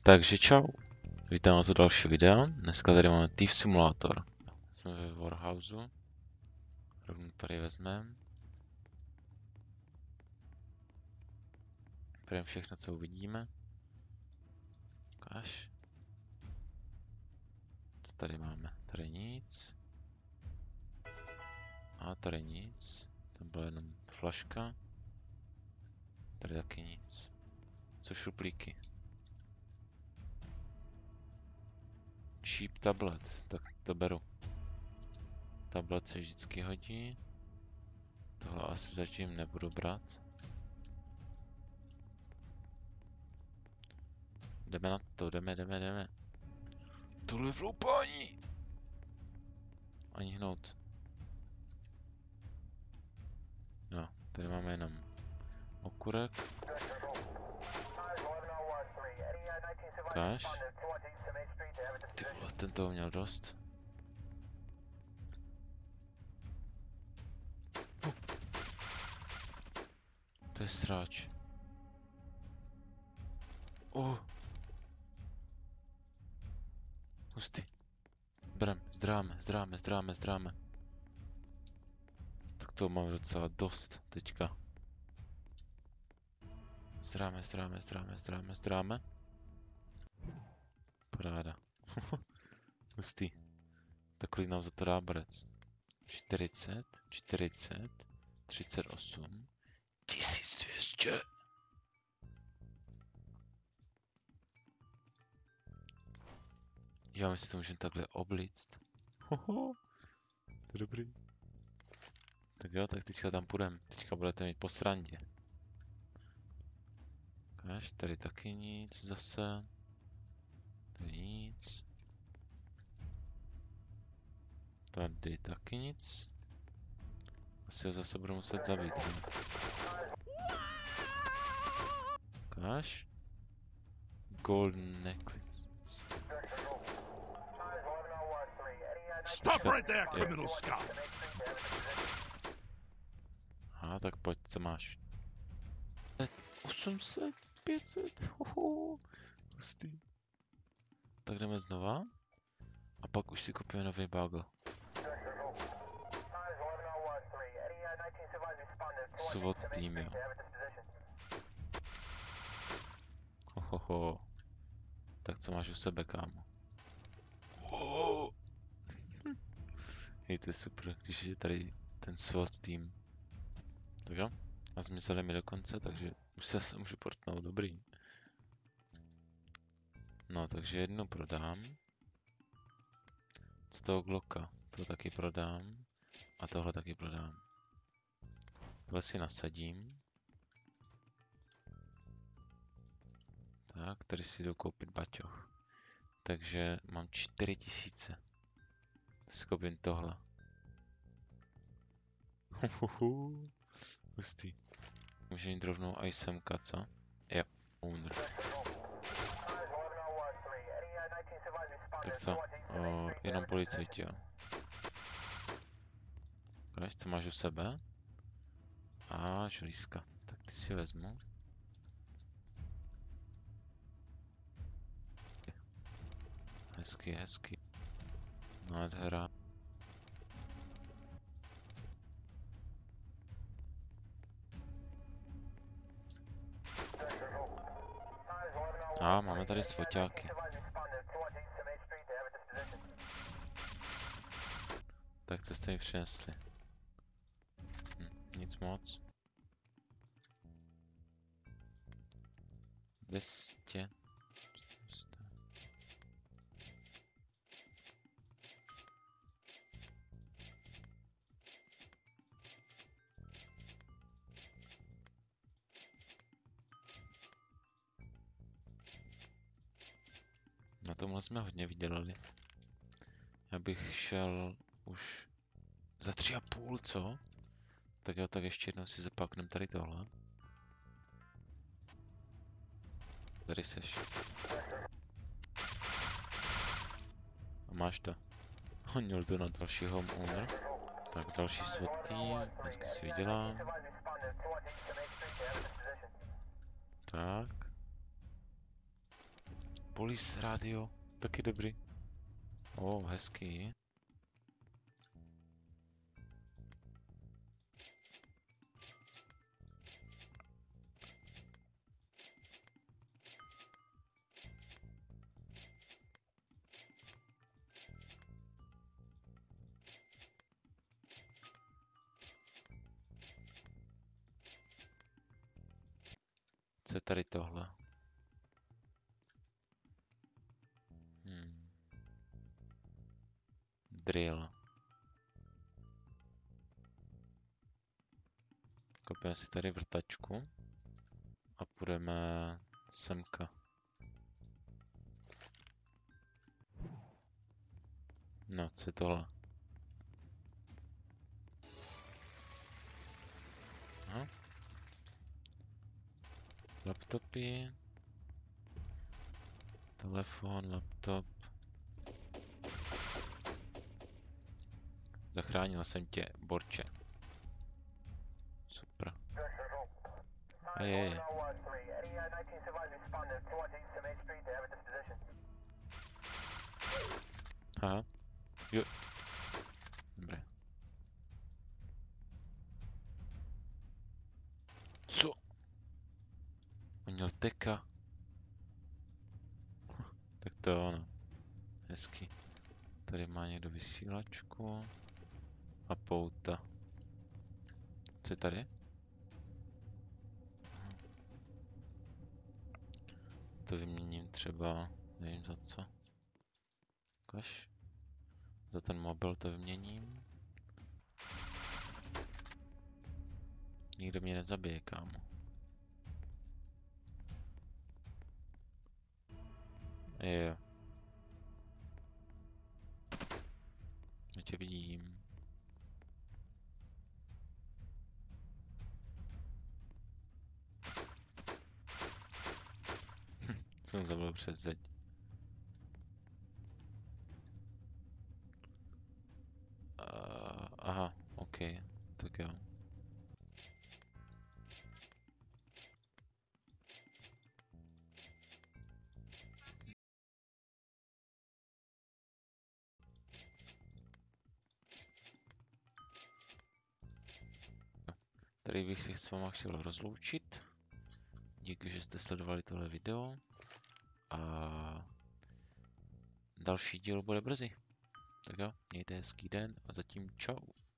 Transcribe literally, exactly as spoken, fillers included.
Takže čau, vítám vás u dalšího videa. Dneska tady máme Thief Simulator. Jsme ve Warhouseu. Rovnou tady vezmeme. Bereme všechno, co uvidíme. Ukáž. Co tady máme? Tady nic. A tady nic. Tam byla jenom flaška. Tady taky nic. Co šuplíky? Cheap tablet, tak to beru. Tablet se vždycky hodí. Tohle asi zatím nebudu brát. Jdeme na to, jdeme, jdeme, jdeme. Tohle je vloupání! Ani hnout. No, tady máme jenom okurek. Ukáž. Ty vole, ten toho měl dost. Uh. To je sráč. Oh. Hustý. Berem, zdráme, zdráme, zdráme, zdráme. Tak toho máme docela dost teďka. Zdráme, zdráme, zdráme, zdráme, zdráme. Paráda. Hustý. Tak kolik nám za to dá brec? čtyřicet, čtyřicet, třicet osm, tisíc dvě stě. Já myslím, že to můžeme takhle oblíct. Hoho, to je dobrý. Tak jo, tak teďka tam půjdeme. Teďka budete mít po srandě. Ukáž, tady taky nic zase. Tady nic. Tady taky nic. Asi ho zase budu muset zabít. Ne? Ukáž. Golden necklace. Stop right there, criminal scum! Aha, tak pojď, co máš? osm set, pět set, hoho, hustý. Tak jdeme znova. A pak už si koupíme nový bagel. SWAT tým, jo. Hohoho. Tak co máš u sebe, kámo? Oh. Hej, to je super, když je tady ten SWAT tým. Tak jo, a zmizeli mi dokonce, takže už se zase můžu portnout, dobrý. No, takže jednu prodám. Z toho Glocka, to taky prodám. A tohle taky prodám. Tohle si nasadím. Tak, tady si jdu koupit baťoch. Takže mám čtyři tisíce. To si koupím tohle. Huhuhu. Hustý. Může jít rovnou i semka, co? Jo, owner. Tak co? O, jenom policajti, jo. Konec, co máš u sebe? A želízka. Tak ty si vezmu. Hezky, hezky. Nádhera. A máme tady sfoťáky. Tak co jste mi přinesli? Hm, nic moc. dvě stě. čtyři sta. Na tomhle jsme hodně vydělali. Já bych šel už za tři a půl, co? Tak jo, tak ještě jednou si zapáknem tady tohle. Tady seš. A máš to. Honil to na další home owner. Tak další SWAT tým, dneska si vydělám. Tak. Police radio, taky dobrý. O, oh, hezký. Co je tady tohle? Hmm. Drill. Kopíme si tady vrtačku a půjdeme semka. No, co je tohle? Aha. Laptopy. Telefon, laptop. Zachránil jsem tě, borče. Super. Hej, hej. Aha. Jo. Dobré. Co? On měl teka. Tak to je ono. Hezky. Tady má někdo vysílačku. A pouta. Co je tady? To vyměním třeba, nevím za co. Ukaž. Za ten mobil to vyměním. Nikdo mě nezabije, kámo. Jo. Já tě vidím. Jsem zabil přes zeď. Uh, aha, ok, tak jo. Tady bych si s váma chtěl rozloučit. Díky, že jste sledovali tohle video. A další díl bude brzy. Tak jo, mějte hezký den a zatím čau.